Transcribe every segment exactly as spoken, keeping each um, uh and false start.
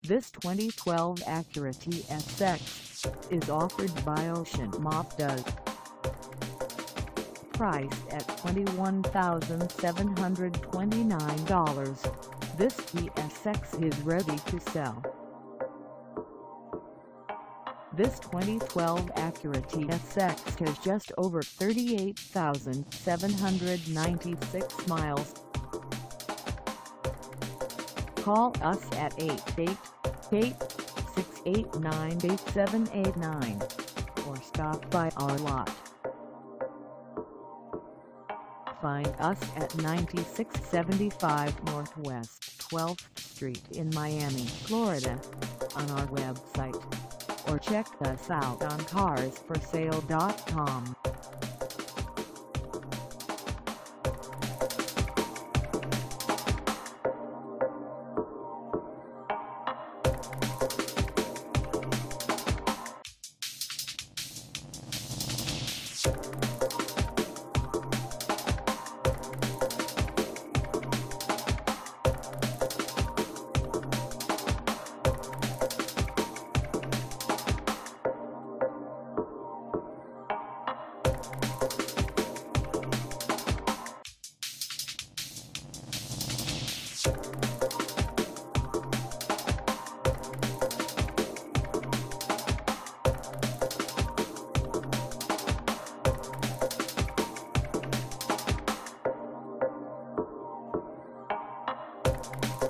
This twenty twelve Acura T S X is offered by Ocean Mazda. Priced at twenty-one thousand seven hundred twenty-nine dollars, this T S X is ready to sell. This twenty twelve Acura T S X has just over thirty-eight thousand seven hundred ninety-six miles. Call us at eight eight eight, six eight nine, eight seven eight nine or stop by our lot. Find us at ninety-six seventy-five Northwest twelfth Street in Miami, Florida, on our website, or check us out on cars for sale dot com.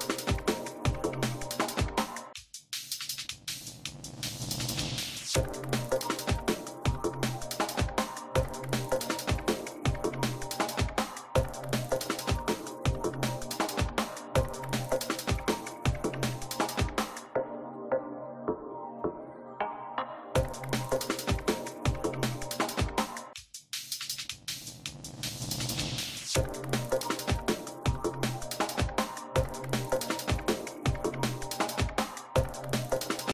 You